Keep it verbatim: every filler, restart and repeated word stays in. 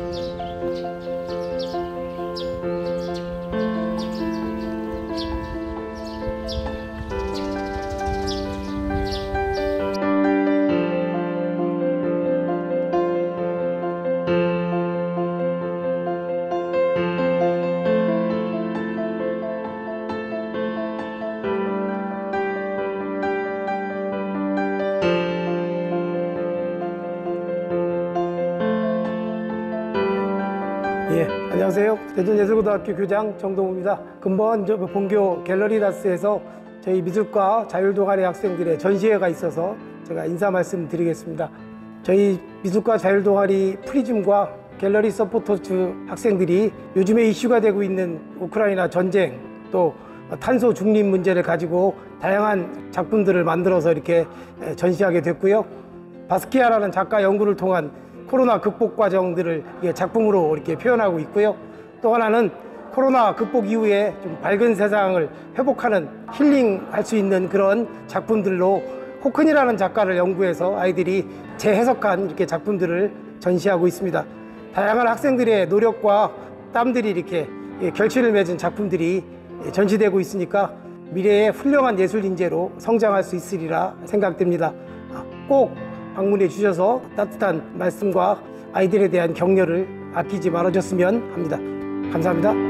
예, 안녕하세요. 대전예술고등학교 교장 정동우입니다. 금번 저 본교 갤러리다스에서 저희 미술과 자율동아리 학생들의 전시회가 있어서 제가 인사 말씀 드리겠습니다. 저희 미술과 자율동아리 프리즘과 갤러리 서포터즈 학생들이 요즘에 이슈가 되고 있는 우크라이나 전쟁, 또 탄소 중립 문제를 가지고 다양한 작품들을 만들어서 이렇게 전시하게 됐고요. 바스키아라는 작가 연구를 통한 코로나 극복 과정들을 작품으로 이렇게 표현하고 있고요. 또 하나는 코로나 극복 이후에 좀 밝은 세상을 회복하는 힐링할 수 있는 그런 작품들로 호큰이라는 작가를 연구해서 아이들이 재해석한 이렇게 작품들을 전시하고 있습니다. 다양한 학생들의 노력과 땀들이 이렇게 결실을 맺은 작품들이 전시되고 있으니까 미래의 훌륭한 예술 인재로 성장할 수 있으리라 생각됩니다. 꼭 방문해 주셔서 따뜻한 말씀과 아이들에 대한 격려를 아끼지 말아줬으면 합니다. 감사합니다.